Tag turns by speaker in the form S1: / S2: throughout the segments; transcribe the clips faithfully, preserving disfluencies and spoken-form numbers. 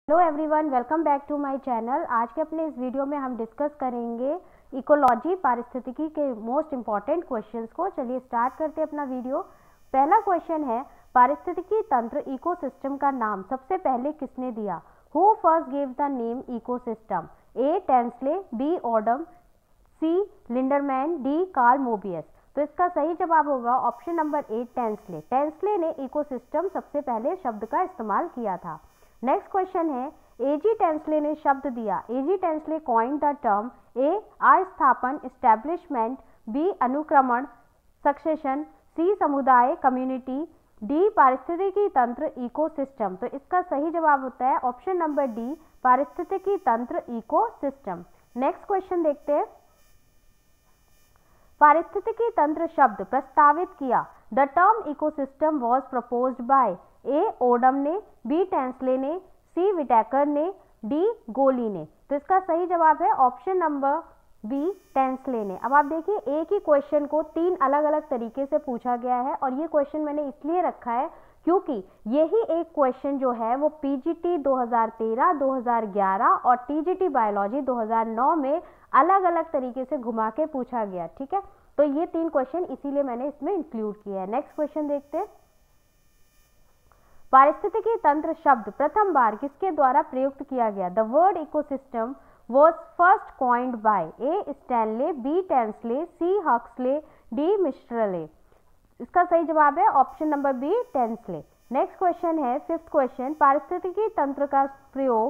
S1: Hello everyone, welcome back to my channel. आज के अपने इस वीडियो में हम डिस्कस करेंगे इकोलॉजी पारिस्थितिकी के मोस्ट इंपॉर्टेंट क्वेश्चंस को। चलिए स्टार्ट करते हैं अपना वीडियो। पहला क्वेश्चन है, पारिस्थितिकी तंत्र इकोसिस्टम का नाम सबसे पहले किसने दिया? Who first give the name ecosystem? A Tansley, B Odum, C Lindeman, D Karl Mobius. तो इसका सही जवाब होगा option number A Tansley. Tansley ने इकोसिस्टम सबसे पहले शब्द का इस्तेमाल किया था। नेक्स्ट क्वेश्चन है, एजी टेंसले ने शब्द दिया। AG Tansley coined the term. A अस्थापन एस्टैब्लिशमेंट, बी अनुक्रमण सक्सेशन, सी समुदाय कम्युनिटी, डी पारिस्थितिकी तंत्र इकोसिस्टम। तो इसका सही जवाब होता है ऑप्शन नंबर डी पारिस्थितिकी तंत्र इकोसिस्टम। नेक्स्ट क्वेश्चन देखते हैं, पारिस्थितिकी तंत्र शब्द प्रस्तावित किया। The term ecosystem was proposed by. A Odum ने, बी टेंसले ने, सी विटेकर ने, डी गोली ने। तो इसका सही जवाब है ऑप्शन नंबर बी टेंसले ने। अब आप देखिए, एक ही क्वेश्चन को तीन अलग अलग तरीके से पूछा गया है और ये क्वेश्चन मैंने इसलिए रखा है क्योंकि यही एक क्वेश्चन जो है वो पीजीटी दो हज़ार तेरह, दो हज़ार ग्यारह और टीजीटी बायोलॉजी दो हज़ार नौ में अलग अलग तरीके से घुमा के पूछा गया। ठीक है, तो ये तीन क्वेश्चन इसीलिए मैंने इसमें इंक्लूड किया है। नेक्स्ट क्वेश्चन देखते हैं, पारिस्थितिकी तंत्र शब्द प्रथम बार किसके द्वारा प्रयुक्त किया गया? The word ecosystem was first coined by. A Stanley, B Tansley, C Huxley, D Mistral. इसका सही जवाब है option number B Tansley. Next question है, फिफ्थ क्वेश्चन, पारिस्थितिकी तंत्र का प्रयोग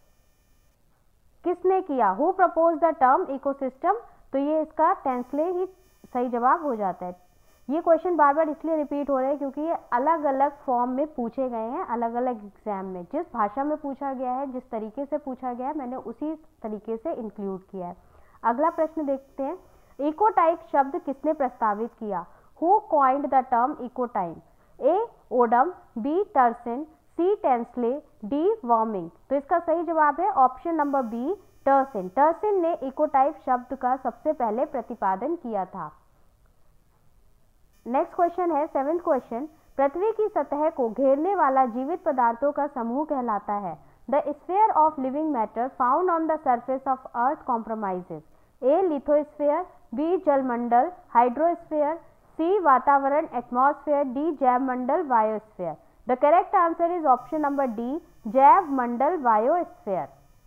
S1: किसने किया? Who propose the term ecosystem? तो ये इसका टेंसले ही सही जवाब हो जाता है। ये क्वेश्चन बार बार इसलिए रिपीट हो रहे हैं क्योंकि ये अलग अलग फॉर्म में पूछे गए हैं, अलग अलग एग्जाम में। जिस भाषा में पूछा गया है, जिस तरीके से पूछा गया है, मैंने उसी तरीके से इंक्लूड किया है। अगला प्रश्न देखते हैं, इकोटाइप शब्द किसने प्रस्तावित किया? Who coined the term ecotype? A Odum, B Turesson, C Tansley, D Warming. तो इसका सही जवाब है option number B Turesson. Turesson ने इकोटाइप शब्द का सबसे पहले प्रतिपादन किया था। नेक्स्ट क्वेश्चन है, सेवेंथ क्वेश्चन, पृथ्वी की सतह को घेरने वाला जीवित पदार्थों का समूह कहलाता है। The sphere of living matter found on the surface of earth compromises. A lithosphere, B जलमंडल हाइड्रोस्फीयर, सी वातावरण एटमॉस्फेयर, डी जैव मंडल biosphere. The correct answer is option number D जैव मंडल बायोस्फीयर।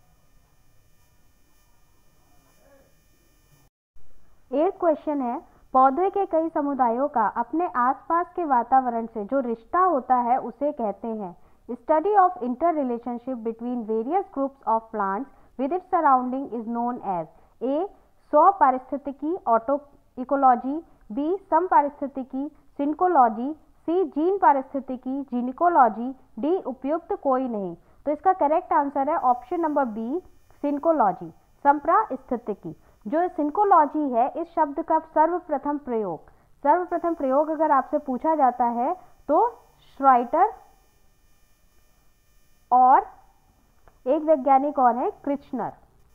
S1: एट क्वेश्चन है, पौधे के कई समुदायों का अपने आसपास के वातावरण से जो रिश्ता होता है उसे कहते हैं। Study of inter relationship between various groups of plants with its surrounding is known as. A सौ पारिस्थितिकी ऑटो इकोलॉजी, बी सम पारिस्थितिकी सिंकोलॉजी, सी जीन पारिस्थितिकी जिनिकोलॉजी, डी उपयुक्त कोई नहीं। तो इसका करेक्ट आंसर है ऑप्शन नंबर बी सिंकोलॉजी, संप्रास्थितिकी। जो सिंकोलॉजी है, इस शब्द का सर्वप्रथम प्रयोग सर्वप्रथम प्रयोग अगर आपसे पूछा जाता है तो श्राइटर और एक वैज्ञानिक और है क्रिचनर,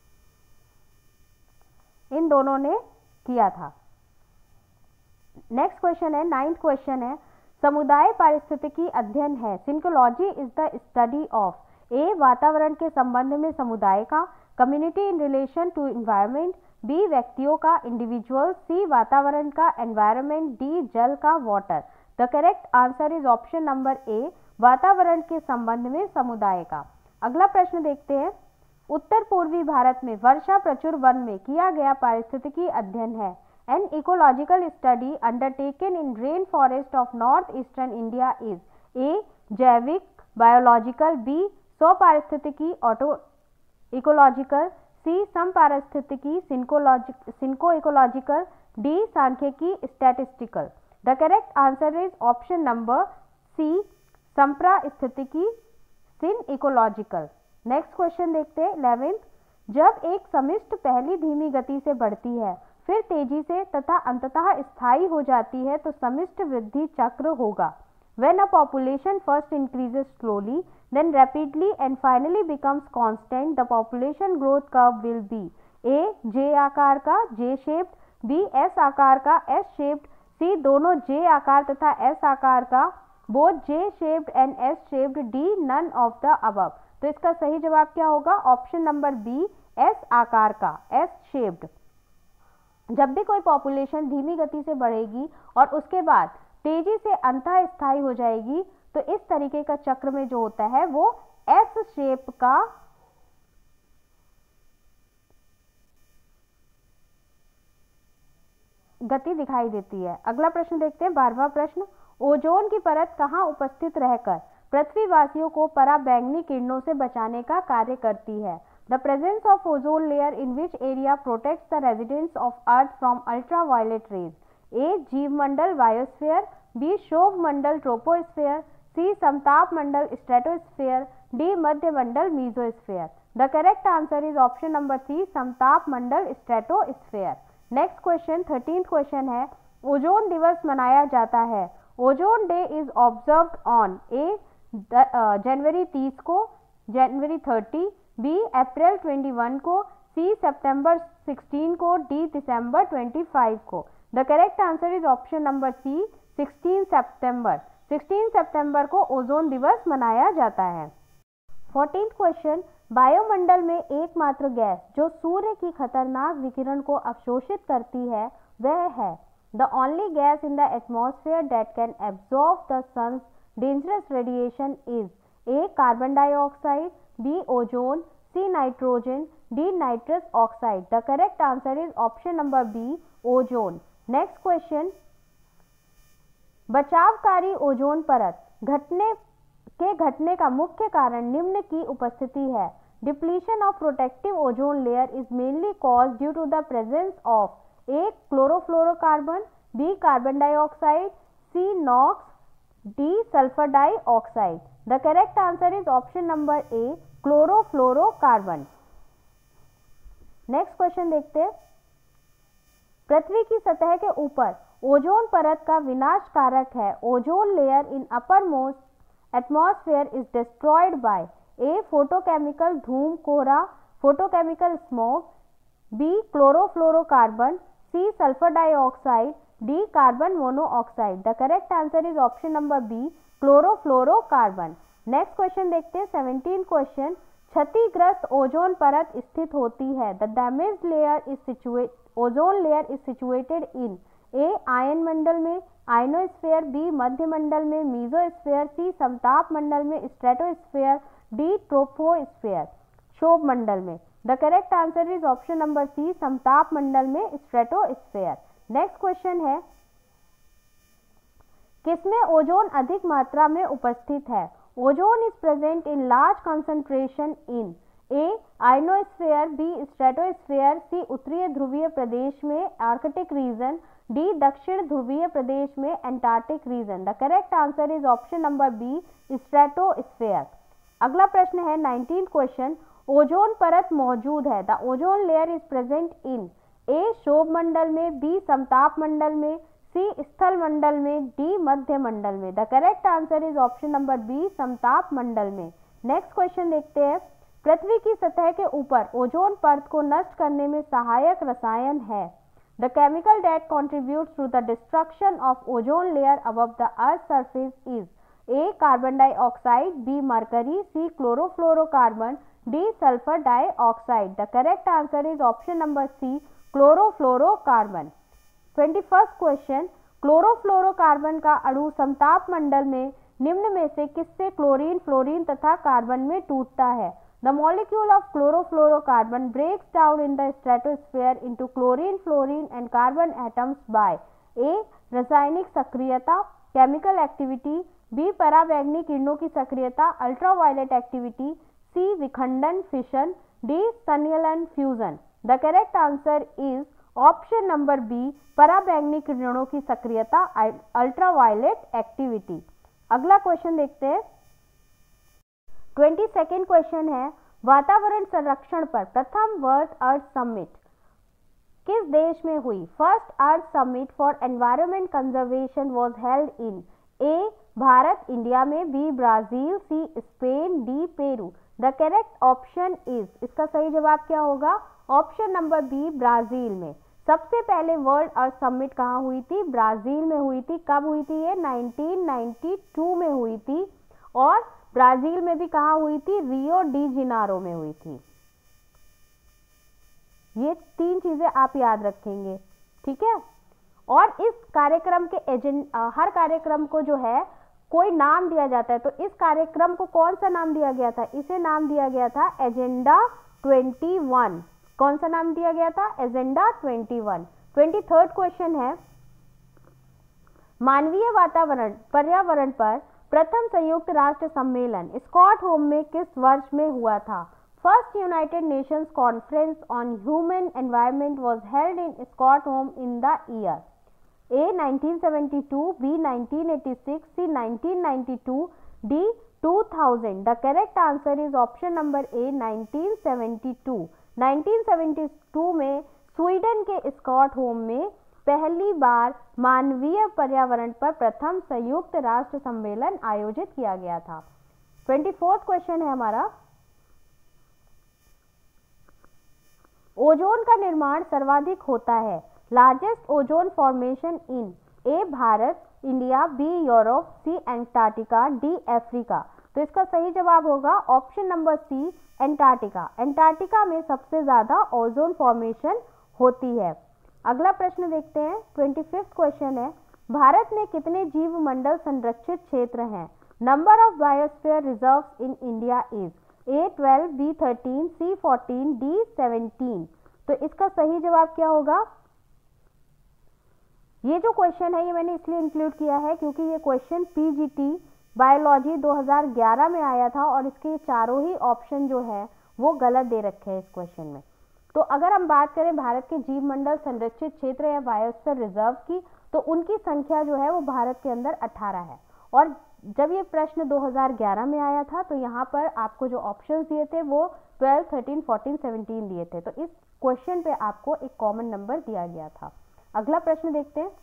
S1: इन दोनों ने किया था। नेक्स्ट क्वेश्चन है, नाइन्थ क्वेश्चन है, समुदाय पारिस्थितिकी अध्ययन है। Synecology is the study of. A वातावरण के संबंध में समुदाय का, community in relation to environment, B व्यक्तियों का इंडिविजुअल, सी वातावरण का एनवायरनमेंट, डी जल का water. The correct answer is option number A वातावरण के संबंध में समुदाय का। अगला प्रश्न देखते हैं, उत्तर पूर्वी भारत में वर्षा प्रचुर वन में किया गया पारिस्थितिकी अध्ययन है। An ecological study undertaken in rain forest of north eastern India is. A जैविक बायोलॉजिकल, बी सौ पारिस्थितिकी ऑटो इकोलॉजिकल, सी सम पारिस्थितिकी सिंको इकोलॉजिकल, डी सांख्यिकी statistical. The correct answer is option number C संप्रास्थितिकी सिन इकोलॉजिकल। नेक्स्ट क्वेश्चन देखते हैं, eleventh, जब एक समिष्ट पहली धीमी गति से बढ़ती है, फिर तेजी से तथा अंततः स्थायी हो जाती है तो समिष्ट वृद्धि चक्र होगा। When a population first increases slowly, then rapidly and finally becomes constant, the population growth curve will be A J आकार का J shaped, B S आकार का S shaped, C दोनों J आकार तथा S आकार का both J shaped and S shaped, D none of the above। तो इसका सही जवाब क्या होगा? ऑप्शन नंबर बी, एस आकार का, एस शेप्ड। जब भी कोई पॉपुलेशन धीमी गति से बढ़ेगी और उसके बाद तेजी से अंतः स्थायी हो जाएगी तो इस तरीके का चक्र में जो होता है वो एस शेप का गति दिखाई देती है। अगला प्रश्न देखते हैं, बारहवां प्रश्न, ओजोन की परत कहाँ उपस्थित रहकर पृथ्वीवासियों को पराबैंगनी किरणों से बचाने का कार्य करती है? The presence of ozone layer in which area protects the residents of earth from ultraviolet rays? A जीव मंडल बायोस्फीयर, बी शोभ मंडल ट्रोपोस्फीयर, सी समताप मंडल स्ट्रेटोस्फीयर, डी मध्य मंडल mesosphere. The correct answer is option number C, समताप मंडल stratosphere. Next question, thirteenth question है, ओजोन दिवस मनाया जाता है। Ozone day is observed on A जनवरी तीस को, जनवरी थर्टी, बी अप्रैल इक्कीस को, सी सितंबर सोलह को, डी दिसंबर पच्चीस को। The correct answer is option number C, सोलह सितंबर। सोलह सितंबर को ओजोन दिवस मनाया जाता है। फोर्टीन्थ क्वेश्चन, वायुमंडल में एकमात्र गैस जो सूर्य की खतरनाक विकिरण को अवशोषित करती है वह है? The only gas in the atmosphere that can absorb the sun's dangerous radiation is? A carbon dioxide, B ozone, C nitrogen, D nitrous oxide. The correct answer is option number B, ozone. Next question, बचावकारी ozone परत घटने के घटने का मुख्य कारण निम्न की उपस्थिति है। Depletion of protective ozone layer is mainly caused due to the presence of A chlorofluorocarbon, B carbon dioxide, C NOx, D sulphur dioxide. The correct answer is option number A, chlorofluorocarbon. Next question देखते हैं, पृथ्वी की सतह के ऊपर ozone परत का विनाश कारक है। Ozone layer in uppermost atmosphere is destroyed by? A photochemical धूम कोहरा, photochemical smoke, B chlorofluorocarbon, C sulphur dioxide, D carbon monoxide. The correct answer is option number B, chlorofluorocarbon. Next question देखते हैं, seventeen question, क्षतिग्रस्त ozone परत स्थित होती है। The damaged layer is situate ozone layer is situated in? A आयन मंडल में, आयनोस्फीयर, बी मध्य मंडल में, मीजोस्फीयर, सी समताप मंडल में, स्ट्रेटोस्फीयर, डी ट्रोपोस्फीयर, शोभ मंडल में। The correct answer is option number C, समताप मंडल में, स्ट्रेटोस्फीयर। नेक्स्ट क्वेश्चन है, किसमें ओजोन अधिक मात्रा में उपस्थित है? Ozone is present in large concentration in? A ionosphere, B stratosphere, C उत्तरीय ध्रुवीय प्रदेश में आर्कटिक रीजन, डी दक्षिण ध्रुवीय प्रदेश में Antarctic region. The correct answer is option number B, stratosphere. अगला प्रश्न है, नाइनटीन क्वेश्चन, ओजोन परत मौजूद है। The ozone layer is present in? A शोभ मंडल में, बी समताप मंडल में, सी स्थल मंडल में, डी मध्य मंडल में। The correct answer is option number B, समताप मंडल में। नेक्स्ट क्वेश्चन देखते हैं, पृथ्वी की सतह के ऊपर ओजोन परत को नष्ट करने में सहायक रसायन है? The chemical that contributes to the destruction of ozone layer above the earth's surface is? A carbon dioxide, B mercury, C chlorofluorocarbon, D sulfur dioxide. The correct answer is option number C, chlorofluorocarbon. Twenty first question, chlorofluorocarbon का अणु समताप मंडल में निम्न में से किससे chlorine, fluorine तथा कार्बन में टूटता है? The molecule of chlorofluorocarbon breaks down in the stratosphere into chlorine, fluorine and carbon atoms by? A रासायनिक सक्रियता, केमिकल एक्टिविटी, बी पराबैंगनी किरणों की सक्रियता, अल्ट्रावायलेट एक्टिविटी, सी विखंडन फिशन, डी संलयन fusion. The correct answer is option number B, पराबैंगनी किरणों की सक्रियता, अल्ट्रावायलेट एक्टिविटी। अगला क्वेश्चन देखते हैं, ट्वेंटी सेकेंड क्वेश्चन है, वातावरण संरक्षण पर प्रथम वर्ल्ड अर्थ समिट किस देश में हुई? First earth summit for environment conservation was held in? A Bharat India में, B Brazil, C Spain, D Peru. The correct option is, इसका सही जवाब क्या होगा? ऑप्शन नंबर बी, ब्राजील में। सबसे पहले वर्ल्ड अर्थ समिट कहाँ हुई थी? ब्राजील में हुई थी। कब हुई थी ये? नाइनटीन नाइंटी टू में हुई थी। और ब्राजील में भी कहाँ हुई थी? रियो डी जेनेरो में हुई थी। ये तीन चीजें आप याद रखेंगे, ठीक है। और इस कार्यक्रम के एजेंडा, हर कार्यक्रम को जो है कोई नाम दिया जाता है, तो इस कार्यक्रम को कौन सा नाम दिया गया था? इसे नाम दिया गया था एजेंडा इक्कीस। कौन सा नाम दिया गया था? एजेंडा इक्कीस। ट्वेंटी थर्ड क्वेश्चन है, मानवीय वातावरण पर्यावरण पर प्रथम संयुक्त राष्ट्र सम्मेलन स्टॉकहोम में किस वर्ष में हुआ था? First United Nations conference on human environment was held in Stockholm in the year A nineteen seventy two, B nineteen eighty six, C nineteen ninety two, D two thousand. The correct answer is option number A nineteen seventy two. Nineteen seventy two में Sweden के Stockholm में पहली बार मानवीय पर्यावरण पर प्रथम संयुक्त राष्ट्र सम्मेलन आयोजित किया गया था। ट्वेंटी फोर्थ क्वेश्चन है हमारा, ओजोन का निर्माण सर्वाधिक होता है। Largest ozone formation in A Bharat, India, B Europe, C Antarctica, D Africa. तो इसका सही जवाब होगा option number C Antarctica. Antarctica में सबसे ज्यादा ओजोन फॉर्मेशन होती है। अगला प्रश्न देखते हैं, ट्वेंटी फिफ्थ क्वेश्चन है, भारत में कितने जीव मंडल संरक्षित क्षेत्र हैं? Number of biosphere reserves in India is A twelve, B thirteen, C fourteen, D seventeen. तो इसका सही जवाब क्या होगा? ये जो क्वेश्चन है ये मैंने इसलिए इंक्लूड किया है क्योंकि ये क्वेश्चन पीजीटी बायोलॉजी दो हज़ार ग्यारह में आया था और इसके चारों ही ऑप्शन जो है वो गलत दे रखे हैं इस क्वेश्चन में। तो अगर हम बात करें भारत के जीव मंडल संरक्षित क्षेत्र या बायोस्फीयर रिजर्व की, तो उनकी संख्या जो है वो भारत के अंदर अठारह है। और जब ये प्रश्न दो हज़ार ग्यारह में आया था तो यहाँ पर आपको जो ऑप्शंस दिए थे वो ट्वेल्व, थर्टीन, फोर्टीन, सेवनटीन दिए थे। तो इस क्वेश्चन पे आपको एक कॉमन नंबर दिया गया था। अगला प्रश्न देखते हैं,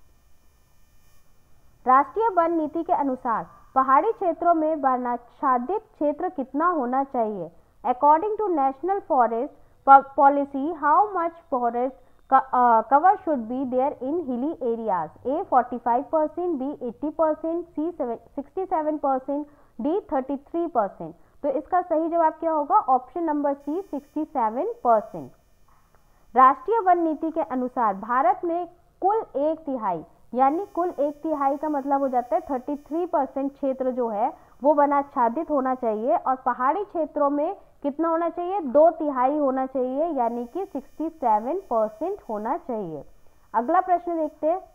S1: राष्ट्रीय वन नीति के अनुसार पहाड़ी क्षेत्रों में वर्णाच्छादित क्षेत्र कितना होना चाहिए? According to national forest policy, how much forest cover should be there in hilly areas? A forty five percent, B eighty percent, C sixty seven percent, D thirty three percent. तो इसका सही जवाब क्या होगा? Option number C sixty seven percent. राष्ट्रीय वन नीति के अनुसार भारत में कुल एक तिहाई, यानी कुल एक तिहाई का मतलब हो जाता है तैंतीस परसेंट क्षेत्र जो है वो वनाच्छादित होना चाहिए, और पहाड़ी क्षेत्रों में कितना होना चाहिए? दो तिहाई होना चाहिए, यानी कि सड़सठ परसेंट होना चाहिए। अगला प्रश्न देखते हैं,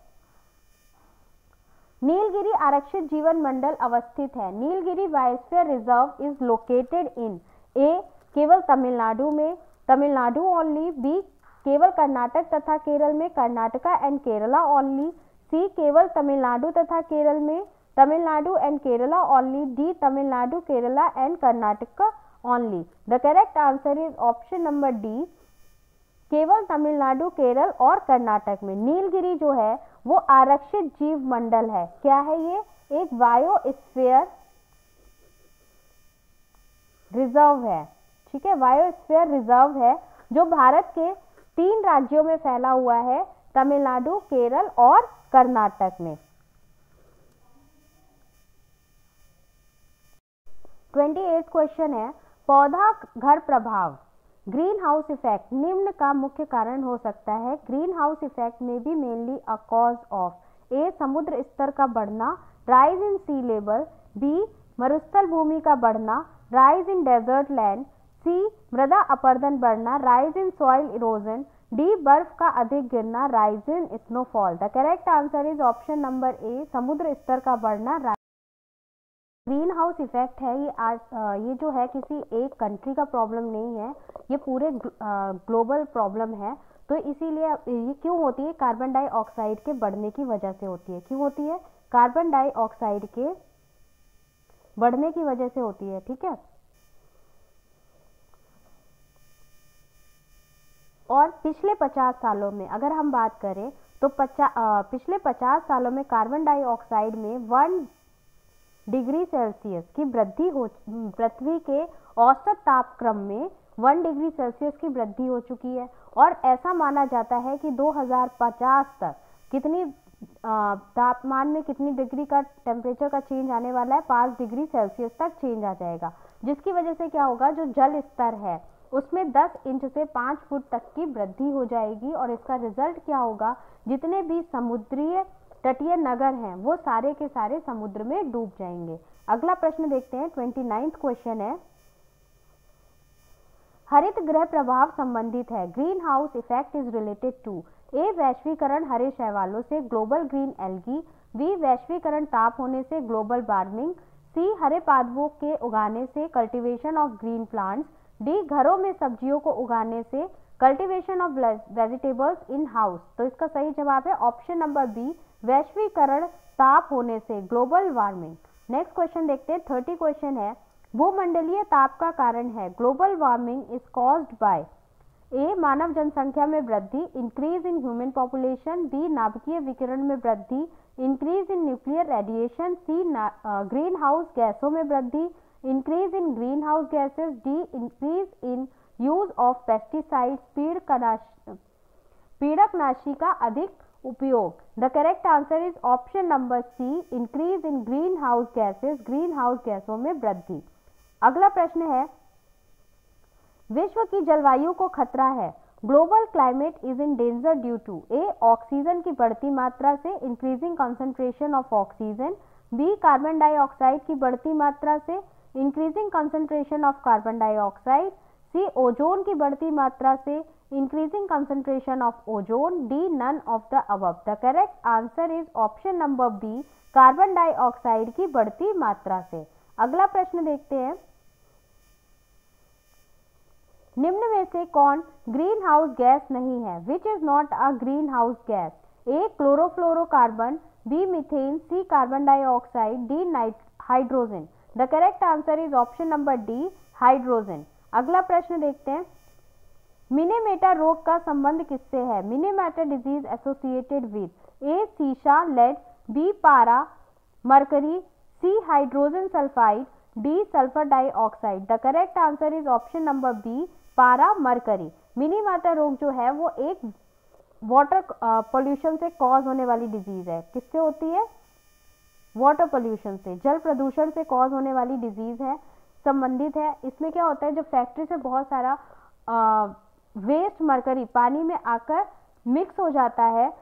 S1: नीलगिरी आरक्षित जीवन मंडल अवस्थित है। Nilgiri biosphere reserve is located in A केवल तमिलनाडु में, तमिलनाडु ओनली, बी केवल कर्नाटक तथा केरल में, Karnataka and Kerala only, C केवल तमिलनाडु तथा केरल में, Tamil Nadu and Kerala only, D Tamil Nadu, Kerala and Karnataka only. The correct answer is option number D, केवल तमिलनाडु, केरल और कर्नाटक में। नीलगिरी जो है वो आरक्षित जीव मंडल है। क्या है ये? एक बायोस्फीयर रिजर्व है, ठीक है, बायोस्फीयर रिजर्व है जो भारत के तीन राज्यों में फैला हुआ है, तमिलनाडु, केरल और कर्नाटक में। अट्ठाईसवां क्वेश्चन है, पौधा घर प्रभाव ग्रीन हाउस इफेक्ट निम्न का मुख्य कारण हो सकता है। ग्रीन हाउस इफेक्ट में भी mainly a cause of A समुद्र स्तर का बढ़ना, rise in sea level, B मरुस्थल भूमि का बढ़ना, rise in desert land, C मृदा अपरदन बढ़ना, rise in soil erosion, D बर्फ का अधिक गिरना, rise in snowfall. The correct answer is option number A, समुद्र स्तर का बढ़ना। ग्रीन हाउस इफेक्ट है ये आज ये जो है किसी एक कंट्री का प्रॉब्लम नहीं है, ये पूरे ग्लोबल प्रॉब्लम है। तो इसीलिए ये क्यों होती है? कार्बन डाइऑक्साइड के बढ़ने की वजह से होती है। क्यों होती है? कार्बन डाइऑक्साइड के बढ़ने की वजह से होती है, ठीक है। और पिछले पचास सालों में अगर हम बात करें तो पचास पिछले पचास सालों में कार्बन डाइऑक्साइड में वन डिग्री सेल्सियस की वृद्धि हो, पृथ्वी के औसत तापक्रम में वन डिग्री सेल्सियस की वृद्धि हो चुकी है। और ऐसा माना जाता है कि दो हज़ार पचास तक कितनी तापमान में कितनी डिग्री का टेम्परेचर का चेंज आने वाला है, पाँच डिग्री सेल्सियस तक चेंज आ जाएगा, जिसकी वजह से क्या होगा, जो जल स्तर है उसमें दस इंच से पाँच फुट तक की वृद्धि हो जाएगी। और इसका रिजल्ट क्या होगा, जितने भी समुद्रीय तटीय नगर हैं वो सारे के सारे समुद्र में डूब जाएंगे। अगला प्रश्न देखते हैं, ट्वेंटी नाइन्थ क्वेश्चन है, हरित गृह प्रभाव संबंधित है, greenhouse effect is related to A वैश्वीकरण हरे शैवालों से, ग्लोबल ग्रीन एल्गी, बी वैश्वीकरण ताप होने से, ग्लोबल वार्मिंग, सी हरे पादपों के उगाने से, cultivation of green plants, D घरों में सब्जियों को उगाने से, cultivation of vegetables in house. तो इसका सही जवाब है ऑप्शन नंबर बी, वैश्वीकरण ताप होने से, ग्लोबल वार्मिंग। नेक्स्ट क्वेश्चन देखते हैं, थर्टी क्वेश्चन है, भूमंडलीय ताप का कारण है, global warming is caused by A मानव जनसंख्या में वृद्धि, increase in human population, B नाभिकीय विकिरण में वृद्धि, increase in nuclear radiation, C greenhouse गैसों में वृद्धि, increase in greenhouse gases, D increase in use of pesticides, पीड़कनाशी का अधिक उपयोग। The correct answer is option number C, increase in greenhouse gases, greenhouse गैसों में वृद्धि। अगला प्रश्न है, विश्व की जलवायु को खतरा है, global climate is in danger due to A oxygen की बढ़ती मात्रा से, increasing concentration of oxygen, B carbon dioxide की बढ़ती मात्रा से, increasing concentration of carbon dioxide, C ozone की बढ़ती मात्रा से, increasing concentration of ozone, D none of the above. The correct answer is option number B, carbon dioxide की बढ़ती मात्रा से। अगला प्रश्न देखते हैं, निम्न में से कौन ग्रीन हाउस गैस नहीं है, which is not a greenhouse gas, A chlorofluorocarbon, B methane, C carbon dioxide, D नाइट hydrogen. The correct answer is option number D, hydrogen. अगला प्रश्न देखते हैं, मिनीमेटा रोग का संबंध किससे है, Minamata disease associated with A सीसा लेड, बी पारा mercury, C hydrogen sulphide, D sulphur dioxide. The correct answer is option number B, पारा मरकरी। मिनीमेटा रोग जो है वो एक वाटर पोल्यूशन से कॉज होने वाली डिजीज है, किससे होती है, वाटर पोल्यूशन से, जल प्रदूषण से कॉज होने वाली डिजीज है, संबंधित है। इसमें क्या होता है, जब फैक्ट्री से बहुत सारा आ, वेस्ट मरकरी पानी में आकर मिक्स हो जाता है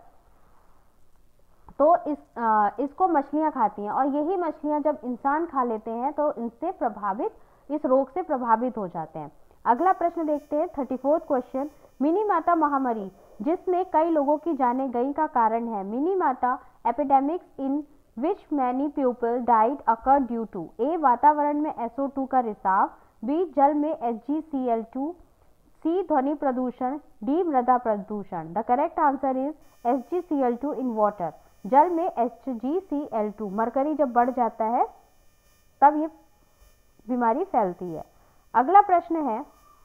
S1: तो इस आ, इसको मछलियां खाती हैं, और यही मछलियां जब इंसान खा लेते हैं तो इनसे प्रभावित, इस रोग से प्रभावित हो जाते हैं। अगला प्रश्न देखते हैं, थर्टी फोर्थ क्वेश्चन, मिनीमाता महामारी जिसमें कई लोगों की जानें गई का कारण है, Minamata epidemics in which many people died occur due to A वातावरण में एस ओ टू का रिसाव, बी जल में H G C L two, C ध्वनि प्रदूषण, डी मृदा प्रदूषण। The correct answer is H G C L two in water, जल में H G C L two, mercury जब बढ़ जाता है तब ये बीमारी फैलती है। अगला प्रश्न है,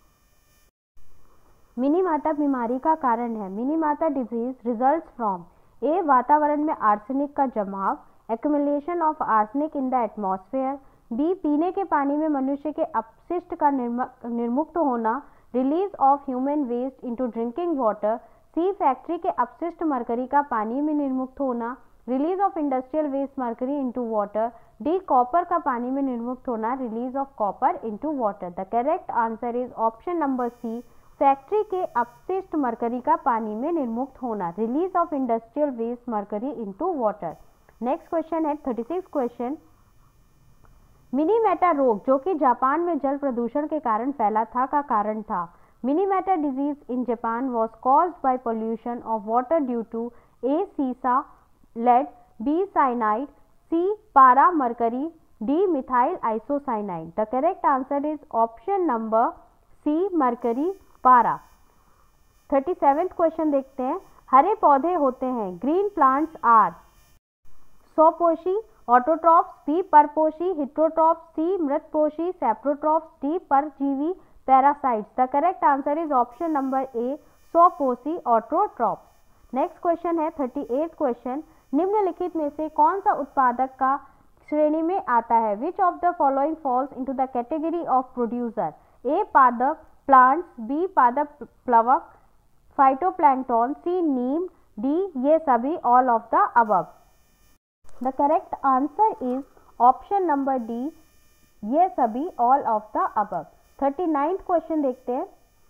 S1: मिनीमाता बीमारी का कारण है, Minamata disease results from A वातावरण में आर्सेनिक का जमाव, accumulation of arsenic in the atmosphere, B पीने के पानी में मनुष्य के अपशिष्ट का निर्मुक्त होना, release of human waste into drinking water, C factory के अपशिष्ट मरकरी का पानी में निर्मुक्त होना, release of industrial waste mercury into water, D copper का पानी में निर्मुक्त होना, release of copper into water. The correct answer is option number C, factory के अपशिष्ट मरकरी का पानी में निर्मुक्त होना, release of industrial waste mercury into water. Next question है, थर्टी सिक्स क्वेश्चन, मिनीमेटा रोग जो कि जापान में जल प्रदूषण के कारण फैला था का कारण था, Minamata disease in Japan was caused by pollution of water due to A सीसा लेड, बी साइनाइड, सी पारा mercury, D methyl isocyanide. The correct answer is option number C, mercury पारा। थर्टी सेवेंथ क्वेश्चन देखते हैं, हरे पौधे होते हैं, green plants are स्वपोषी, ऑटोट्रॉप्स, बी परपोषी, हिट्रोट्रॉप्स, सी मृतपोषी, सेप्रोट्रॉप्स, डी परजीवी, parasites. The correct answer is option number A, स्वपोषी, ऑटोट्रॉप्स। नेक्स्ट क्वेश्चन है, थर्टी एट क्वेश्चन, निम्नलिखित में से कौन सा उत्पादक का श्रेणी में आता है, which of the following falls into the category of producer, A पादप प्लांट्स, बी पादप प्लवक फाइटोप्लैंक्टन, सी नीम, डी ये सभी, all of the above. The correct answer is option number D, ये सभी, all of the above. Thirty ninth question देखते हैं।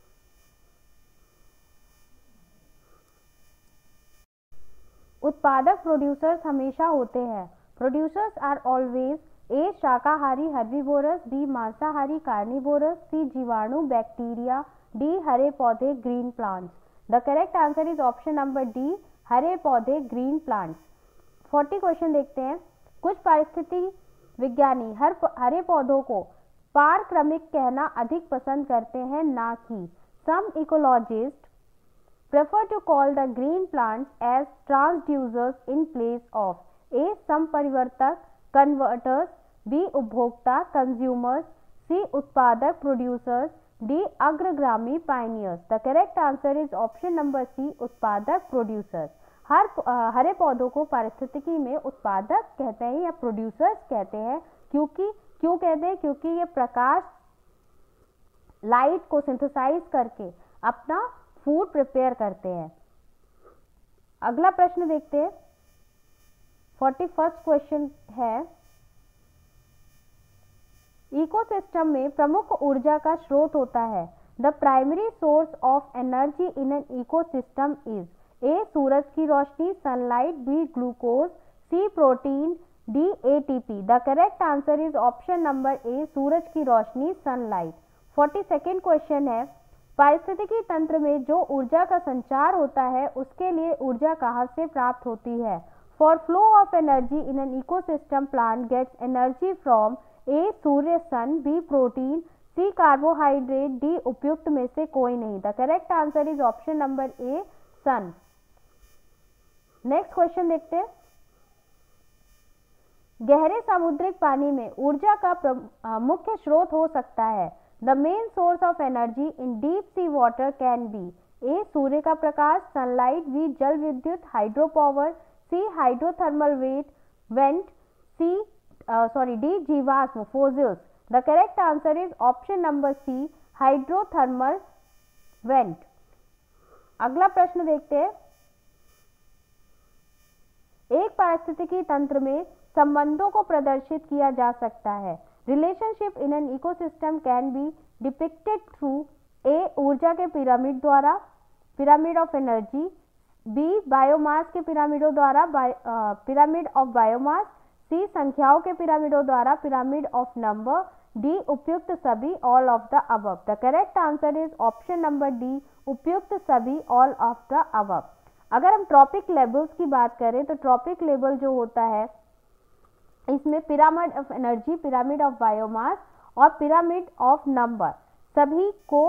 S1: उत्पादक प्रोड्यूसर्स हमेशा होते हैं। प्रोड्यूसर्स आर ऑलवेज ए शाकाहारी हर्बीवोरस, बी मांसाहारी कार्निवोरस, सी जीवाणु बैक्टीरिया, डी हरे पौधे green plants. The correct answer is option number D, हरे पौधे ग्रीन प्लांट्स। फोर्टी क्वेश्चन देखते हैं। कुछ पारिस्थिति विज्ञानी हर हरे पौधों को पारक्रमिक कहना अधिक पसंद करते हैं, ना कि। Some ecologist prefer to call the green plants as transducers in place of A संपरिवर्तक converters, B उपभोक्ता consumers, C उत्पादक producers, D अग्रगामी pioneers। The correct answer is option number C, उत्पादक producers। हर हरे पौधों को पारिस्थितिकी में उत्पादक कहते हैं या प्रोड्यूसर्स कहते हैं, क्योंकि क्यों कहते हैं? क्योंकि ये प्रकाश लाइट को सिंथेसाइज करके अपना फूड प्रिपेयर करते हैं। अगला प्रश्न देखते हैं। फोर्टी फर्स्ट क्वेश्चन है, इकोसिस्टम में प्रमुख ऊर्जा का स्रोत होता है। The primary source of energy in an ecosystem is A सूरज की रोशनी, sunlight, B glucose, C protein, D ATP. The correct answer is option number A, सूरज की रोशनी, सनलाइट। फोर्टी सेकेंड क्वेश्चन है, पारिस्थितिकी तंत्र में जो ऊर्जा का संचार होता है उसके लिए ऊर्जा कहाँ से प्राप्त होती है? For flow of energy in an ecosystem, plant gets energy from A सूर्य sun, B protein, C carbohydrate, D उपयुक्त में से कोई नहीं। The correct answer is option number A, sun. Next question देखते हैं। गहरे समुद्रिक पानी में ऊर्जा का मुख्य स्रोत हो सकता है। The main source of energy in deep sea water can be A सूर्य का प्रकाश, सनलाइट, B जल विद्युत hydro power, C hydrothermal wet vent, C sorry D जीवाश्म fossils. The correct answer is option number C, hydrothermal vent. अगला प्रश्न देखते हैं। एक पारिस्थितिकी तंत्र में संबंधों को प्रदर्शित किया जा सकता है। Relationship in an ecosystem can be depicted through A ऊर्जा के पिरामिड द्वारा, pyramid of energy, B biomass के पिरामिडों द्वारा, पिरामिड ऑफ बायोमास, सी संख्याओं के पिरामिडों द्वारा, पिरामिड ऑफ नंबर, डी उपयुक्त सभी, all of the above. The correct answer is option number D, उपयुक्त सभी, ऑल ऑफ द अबव। अगर हम ट्रॉपिक लेवल्स की बात करें तो ट्रॉपिक लेवल जो होता है इसमें pyramid of energy, pyramid of biomass और पिरामिड ऑफ नंबर सभी को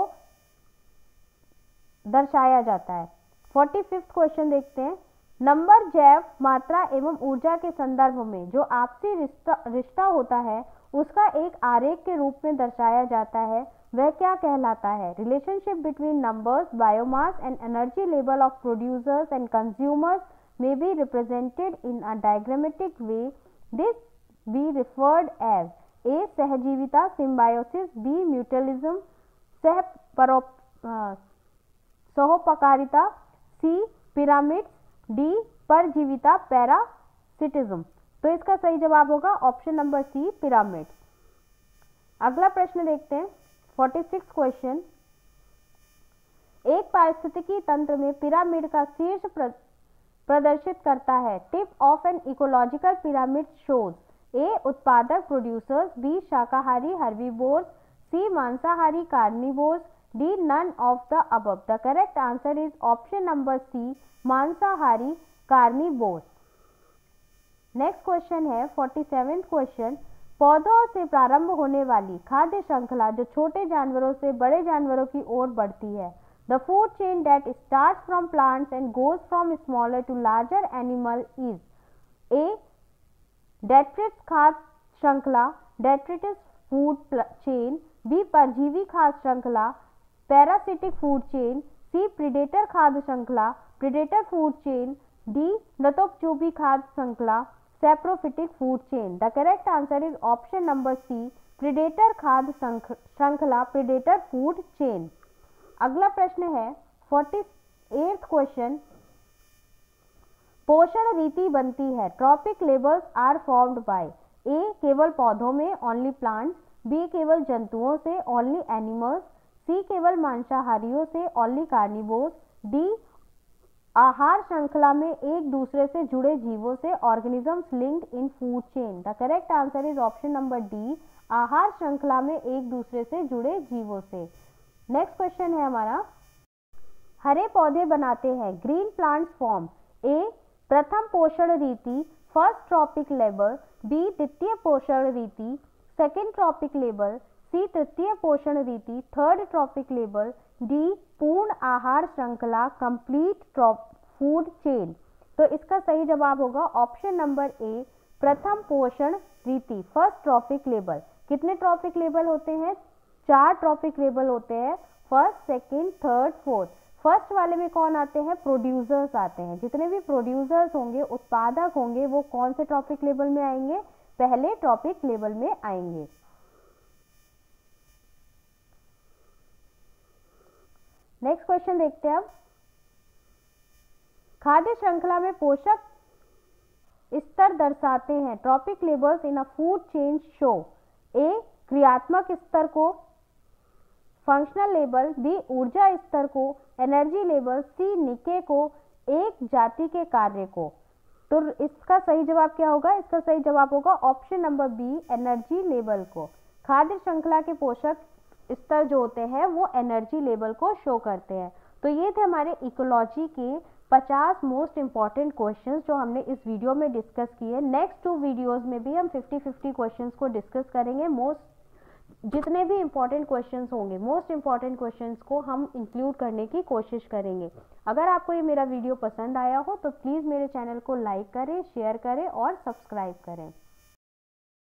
S1: दर्शाया जाता है। फोर्टी फिफ्थ क्वेश्चन देखते हैं। नंबर, जैव, मात्रा एवं ऊर्जा के संदर्भ में जो आपसी रिश्ता रिश्ता होता है उसका एक आरेख के रूप में दर्शाया जाता है, वह क्या कहलाता है? Relationship between numbers, biomass and energy level of producers and consumers may be represented in a diagrammatic way. This be referred as A सहजीविता, symbiosis, B mutualism, सह परो सहोपकारिता, C पिरामिड्स, D परजीविता, पैरासिटिज्म। तो इसका सही जवाब होगा ऑप्शन नंबर सी, पिरामिड। अगला प्रश्न देखते हैं। Forty six question. एक पारिस्थितिकी तंत्र में पिरामिड का शीर्ष प्र, प्रदर्शित करता है। Tip of an ecological pyramid shows A उत्पादक प्रोड्यूसर्स, बी शाकाहारी हर्बीवोर्स, सी मांसाहारी carnivores, D none of the above. The correct answer is option number C, मांसाहारी कार्निवोर्स। नेक्स्ट क्वेश्चन है फोर्टी सेवेंथ क्वेश्चन। पौधों से प्रारंभ होने वाली खाद्य श्रृंखला जो छोटे जानवरों से बड़े जानवरों की ओर बढ़ती है। The food chain that starts from plants and goes from smaller to larger animal is A. Detritus खाद्य श्रृंखला, detritus food chain, B. परजीवी खाद्य श्रृंखला, parasitic food chain, C. predator खाद्य श्रृंखला, predator food chain, D. मृतोपयोगी खाद्य श्रृंखला, saprophytic food chain। The correct answer is option number C, predator खाद्य श्रृंखला, predator food chain। अगला प्रश्न है फोर्टी एट्थ क्वेश्चन। पोषण रीति बनती है? Trophic levels are formed by A केवल पौधों में ओनली प्लांट्स, बी केवल जंतुओं से ओनली एनिमल्स, सी केवल मांसाहारियों से ओनली कार्निवोर्स, डी आहार श्रृंखला में एक दूसरे से जुड़े जीवों से organisms linked in food chain. The correct answer is option number D, आहार श्रृंखला में एक दूसरे से जुड़े जीवों से। नेक्स्ट क्वेश्चन है हमारा, हरे पौधे बनाते हैं, ग्रीन प्लांट्स फॉर्म ए प्रथम पोषण रीति फर्स्ट ट्रॉपिक लेबल, बी द्वितीय पोषण रीति सेकेंड ट्रॉपिक लेबल, सी तृतीय पोषण रीति थर्ड ट्रॉपिक लेबल, डी पूर्ण आहार श्रृंखला कंप्लीट फूड चेन। तो इसका सही जवाब होगा ऑप्शन नंबर ए, प्रथम पोषण रीति फर्स्ट ट्रॉपिक लेबल। कितने ट्रॉपिक लेबल होते हैं? चार ट्रॉपिक लेबल होते हैं, first second third fourth. First वाले में कौन आते हैं? प्रोड्यूसर्स आते हैं। जितने भी प्रोड्यूसर्स होंगे, उत्पादक होंगे, वो कौन से ट्रॉपिक लेबल में आएंगे? पहले ट्रॉपिक लेबल में आएंगे। नेक्स्ट क्वेश्चन देखते हैं अब, खाद्य श्रृंखला में पोषक स्तर दर्शाते हैं। Trophic levels in a food chain show A क्रियात्मक स्तर को, फंक्शनल लेबल, बी ऊर्जा स्तर को, एनर्जी लेबल, सी निके को, एक जाति के कार्य को। तो इसका सही जवाब क्या होगा? इसका सही जवाब होगा option number B, energy level को। खाद्य श्रृंखला के पोषक स्तर जो होते हैं वो एनर्जी लेवल को शो करते हैं। तो ये थे हमारे इकोलॉजी के पचास मोस्ट इंपॉर्टेंट क्वेश्चंस जो हमने इस वीडियो में डिस्कस किए। नेक्स्ट टू वीडियोस में भी हम फिफ्टी फिफ्टी क्वेश्चंस को डिस्कस करेंगे। मोस्ट जितने भी इंपॉर्टेंट क्वेश्चंस होंगे, मोस्ट इंपॉर्टेंट क्वेश्चंस को हम इंक्लूड करने की कोशिश करेंगे। अगर आपको ये मेरा वीडियो पसंद आया हो तो प्लीज़ मेरे चैनल को लाइक करें, शेयर करें और सब्सक्राइब करें।